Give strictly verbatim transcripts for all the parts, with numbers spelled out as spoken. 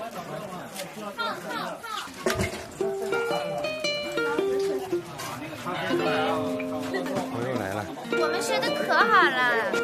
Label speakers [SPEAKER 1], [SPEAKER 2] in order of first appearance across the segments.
[SPEAKER 1] 朋友来了，
[SPEAKER 2] 我们学的可好了。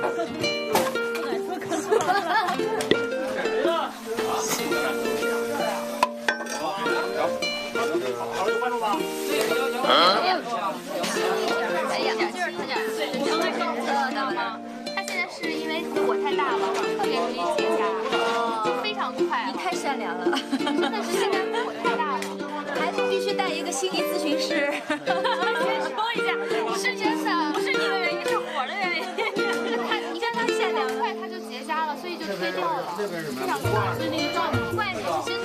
[SPEAKER 2] 哎呀，就是他这样，呃，他现在是因为火太大了，特别容易结痂，就非常快。
[SPEAKER 3] 你太善良了，
[SPEAKER 2] 真的是现在火太大了，
[SPEAKER 3] 孩子必须带一个心理咨询师。
[SPEAKER 2] 先说一下，是真的，不是你的原因，是火的原因。他，你看他善良快，他就结痂了，所以就退掉了，非常快。所以那个照不怪你，是真的。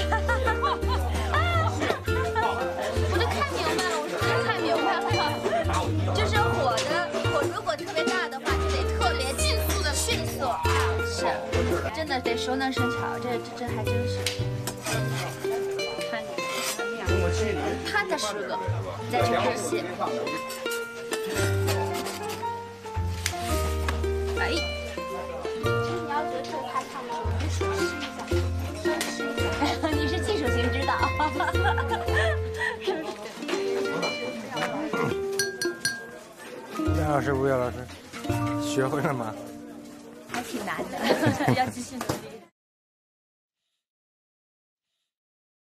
[SPEAKER 2] 我就看明白了，我是真看明白了。
[SPEAKER 3] 就是火的火，如果特别大的话，就得特别迅速的迅速啊，是，真的得熟能生巧，这这这还真是。看你踏踏实实，再去看戏。哎，
[SPEAKER 2] 你要觉得他看的时候，你手试一下，手试一下。
[SPEAKER 3] 你是技术型指导。
[SPEAKER 1] 魏老师，魏老师，学会了吗？
[SPEAKER 3] 还挺难的，要继续努力。